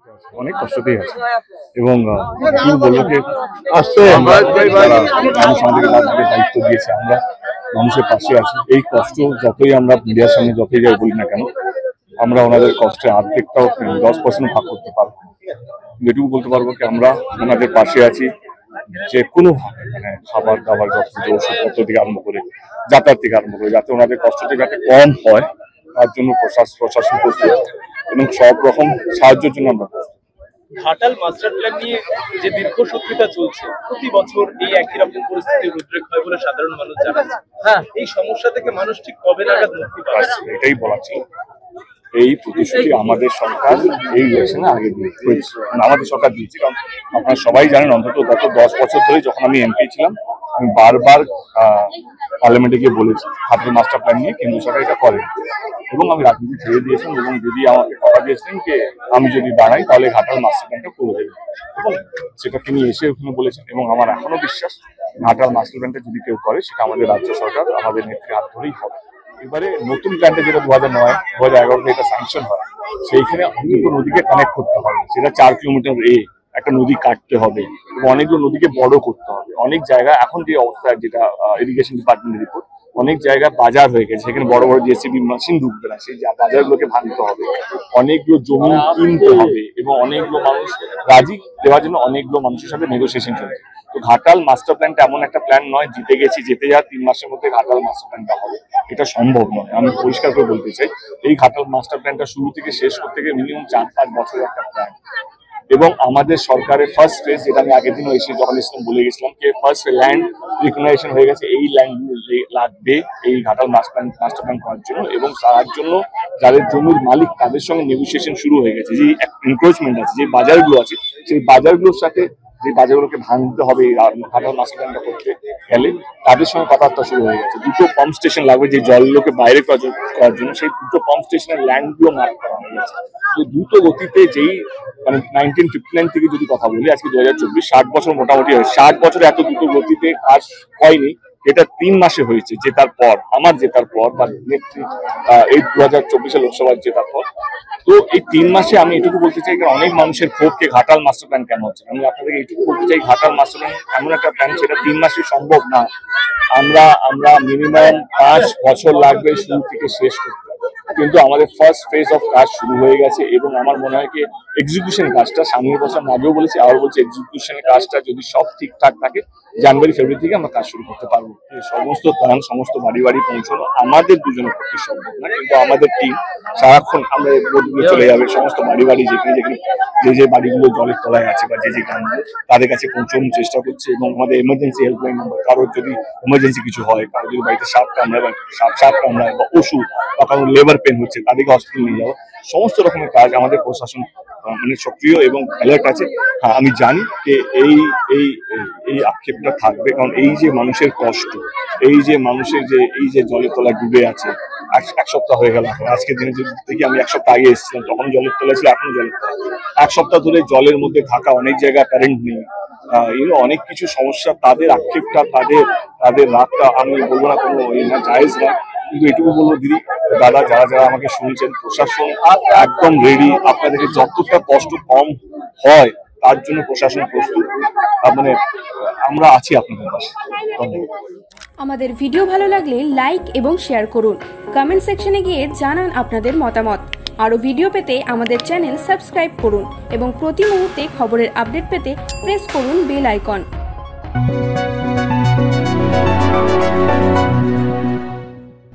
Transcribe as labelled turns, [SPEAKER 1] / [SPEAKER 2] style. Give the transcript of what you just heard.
[SPEAKER 1] অনেক কষ্টতেই আছে এবং কি বলবো যে মানুষ আমাদেরকে রাজনীতির দায়িত্ব দিয়েছে, আমরা মানুষের পাশে আছি। এই কষ্ট যতই আমরা মিডিয়ার সামনে যতই যাই বলি না কেন, আমরা ওনাদের কষ্টে অর্ধেকটাও 10% ভাগ করতে পারবো। যেটুকু বলতে পারবো কি আমরা ওনাদের পাশে আছি, যে কোনো মানে খাবার দাবার যতটুকু ওষুধপত্র থেকে আরম্ভ করে যাতায়াত থেকে আরম্ভ করে যাতে ওনাদের কষ্টটা যাতে কম হয় তার জন্য প্রশাসন প্রস্তুত এবং সব রকম সাহায্যের জন্য আমরা প্রস্তুত।
[SPEAKER 2] ঘাটাল মাস্টার প্ল্যান নিয়ে যে দীর্ঘসূত্রিতা চলছে, প্রতি বছর এই একই রকম পরিস্থিতির উদ্রেক হয় বলে সাধারণ মানুষ জানাচ্ছে। এই সমস্যা থেকে মানুষ ঠিক কবে নাগাদ মুক্তি পাবে?
[SPEAKER 1] এটাই বলা ছিল। এই প্রতিশ্রুতি আমাদের সরকার এই ইলেকশনে আগে দিয়েছে, আমাদের সরকার দিয়েছে। কারণ আপনারা সবাই জানেন, অন্তত গত 10 বছর ধরে যখন আমি এমপি ছিলাম, আমি বারবার পার্লামেন্টে গিয়ে বলেছি ঘাটাল মাস্টার প্ল্যান নিয়ে কেন্দ্র সরকার এটা করেন, এবং আমি রাজনীতি ছেড়ে দিয়েছিলাম এবং যদি আমাকে কথা দিয়েছিলেন যে আমি যদি দাঁড়াই তাহলে ঘাটাল মাস্টার প্ল্যানটা করে দেবেন, এবং সেটা তিনি এসে ওখানে বলেছেন। এবং আমার এখনো বিশ্বাস ঘাটাল মাস্টার প্ল্যানটা যদি কেউ করে সেটা আমাদের রাজ্য সরকার আমাদের নেত্রীর হাত ধরেই হবে। এবারে নতুন প্ল্যানটা যেটা 2009-2011 এটা স্যাংশন হয়, সেইখানে অনেকগুলো নদীকে কানেক্ট করতে হবে, সেটা 4 কিলোমিটার একটা নদী কাটতে হবে এবং অনেকগুলো নদীকে বড় করতে হবে। অনেক জায়গায় এখন যে অবস্থা, যেটা ইরিগেশন ডিপার্টমেন্টের রিপোর্ট, অনেক জায়গায় বাজার হয়ে গেছে, সেখানে বড় বড় জেসিবি মেশিন ঢুকবে না, সেই বাজারগুলোকে ভাঙতে হবে, অনেকগুলো জমি কিনতে হবে এবং অনেকগুলো মানুষ রাজি দেওয়ার জন্য অনেকগুলো মানুষের সাথে নেগোসিয়েশন চলছে। তো ঘাটাল মাস্টার প্ল্যানটা এমন একটা প্ল্যান নয় জিতে গেছি, যেতে যা 3 মাসের মধ্যে ঘাটাল মাস্টার প্ল্যানটা হবে, এটা সম্ভব নয়। আমি পরিষ্কার করে বলতে চাই, এই ঘাটাল মাস্টার প্ল্যানটা শুরু থেকে শেষ করতে গেলে মিনিমাম 4-5 বছরের একটা প্ল্যান। এবং আমাদের সরকারের ফার্স্ট ফেজ, যেটা আমি আগের দিনও এসে যখন ইসলাম বলে গেছিলাম, যে ফার্স্ট ল্যান্ড রিকগনাইজেশন হয়ে গেছে, এই ল্যান্ড লাগবে এই ঘাটাল মাস্টার প্ল্যান করার জন্য, এবং তার জন্য যাদের জমির মালিক তাদের সঙ্গে নেগোসিয়েশন শুরু হয়ে গেছে। যে এনক্রোচমেন্ট আছে, যে বাজারগুলো আছে, সেই বাজারগুলোর সাথে যে বাজারগুলোকে ভাঙতে হবে ঘাটাল মাস্টার প্ল্যানটা করতে গেলে, তাদের সঙ্গে কথাবার্তা শুরু হয়ে গেছে। 2টো পাম্প স্টেশন লাগবে যে জলগুলোকে বাইরে করার জন্য, সেই 2টো পাম্প স্টেশনের ল্যান্ডগুলো মার্ক করা হয়ে গেছে। তো দ্রুত গতিতে, যেই মানে 1959 থেকে যদি কথা বলি, আজকে 2024, 60 বছর মোটামুটি হয়েছে। 60 বছরে এত দ্রুত গতিতে কাজ হয়নি, এটা 3 মাসে হয়েছে জেতার পর, আমার জেতার পর বা নেত্রী এই 2024 লোকসভার জেতার পর। তো এই 3 মাসে আমি এটুকু বলতে চাই, অনেক মানুষের ক্ষোভকে ঘাটাল মাস্টার প্ল্যান কেন হচ্ছে, আমি আপনাদেরকে এটুকু বলতে চাই, ঘাটাল মাস্টার প্ল্যান এমন একটা প্ল্যান সেটা 3 মাসে সম্ভব না। আমরা মিনিমাম 5 বছর লাগবে শুরু থেকে শেষ করতে, কিন্তু আমাদের ফার্স্ট ফেজ অফ কাজ শুরু হয়ে গেছে। এবং আমার মনে হয় কি এক্সিকিউশন কাজটা, সামনের বছর আগেও বলেছি আবার বলছি, এক্সিকিউশনের কাজটা যদি সব ঠিকঠাক থাকে, জানুয়ারি-ফেব্রুয়ারি থেকে আমরা কাজ শুরু করতে পারবো। সমস্ত ত্রাণ সমস্ত বাড়ি বাড়ি পৌঁছানো আমাদের দুজনের পক্ষে সম্ভব না, কিন্তু আমাদের টিম সারাক্ষণ আমরা বোটগুলো চলে যাবে সমস্ত বাড়ি বাড়ি, যেখানে যে বাড়িগুলো জলের তলায় আছে বা যে গ্রামগুলো, তাদের কাছে পৌঁছানোর চেষ্টা করছে। এবং আমাদের এমার্জেন্সি হেল্পলাইন নাম্বার, কারোর যদি এমার্জেন্সি কিছু হয়, কারোর যদি বাড়িতে সাপ কামড়ায় বা ওষুধ বা কারোর লেবার পেন হচ্ছে, তাদেরকে হসপিটাল নিয়ে যাওয়া, সমস্ত রকমের কাজ আমাদের প্রশাসন মানে সক্রিয় এবং অ্যালার্ট আছে। হ্যাঁ, আমি জানি যে এই আক্ষেপটা থাকবে, কারণ এই যে মানুষের কষ্ট, এই যে মানুষের এই যে জলের তলায় ডুবে আছে, 1 সপ্তাহ হয়ে গেল। আজকে দিনে যদি দেখি, আমি 1 সপ্তাহ আগে এসেছিলাম, তখন জলের তলায় ছিল, এখনো জলের তলায়। 1 সপ্তাহ ধরে জলের মধ্যে থাকা, অনেক জায়গায় কারেন্ট নেই, অনেক কিছু সমস্যা। তাদের আক্ষেপটা, তাদের রাগটা আমি বলবো না কোনো জায়েজ না, কিন্তু এটুকু বলবো দিদি দাদা, যারা আমাকে শুনছেন, প্রশাসন একদম রেডি। আপনাদেরকে যতটা কষ্ট কম হয় তার জন্য প্রশাসন প্রস্তুত, মানে আমরা আছি আপনাদের পাশে।
[SPEAKER 3] আমাদের ভিডিও ভালো লাগলে লাইক এবং শেয়ার করুন, কমেন্ট সেকশনে গিয়ে জানান আপনাদের মতামত। আরও ভিডিও পেতে আমাদের চ্যানেল সাবস্ক্রাইব করুন এবং প্রতি মুহূর্তে খবরের আপডেট পেতে প্রেস করুন বেল আইকন।